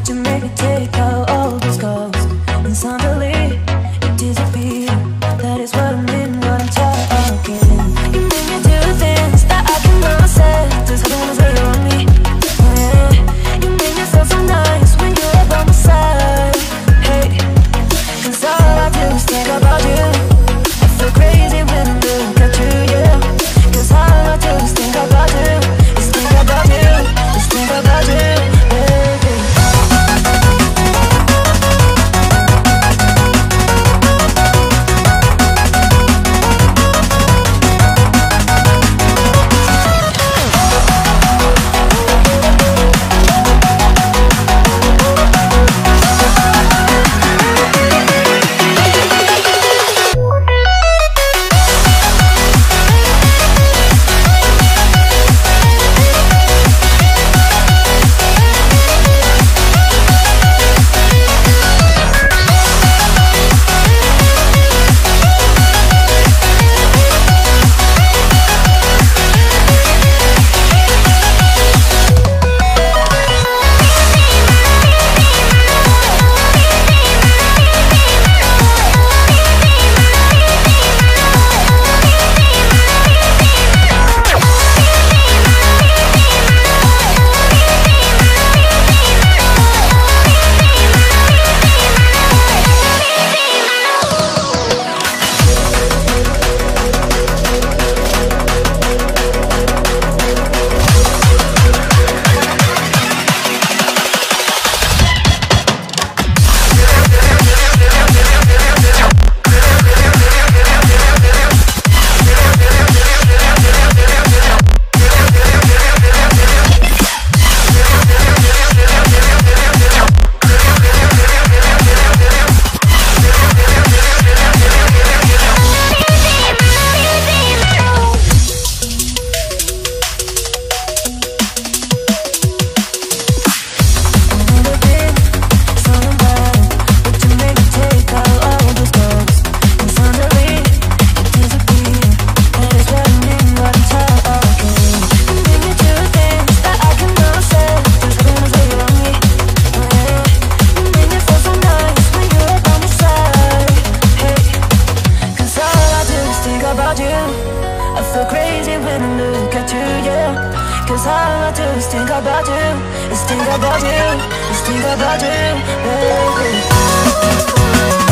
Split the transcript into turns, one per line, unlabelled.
Would you maybe take out all those scars and suddenly it disappear? That is what I mean, what I'm talking. You make me do things that I cannot say, just as they on me. Yeah. You make me feel so nice when you're by my side. Hey, 'cause all I do is think about you. I feel crazy when I look at you, yeah. 'Cause all I do is think about you. Is think about you. Is think about you, baby. I feel crazy when I look at you, yeah. 'Cause all I do is think about you. Is think about you. Is think about you, baby.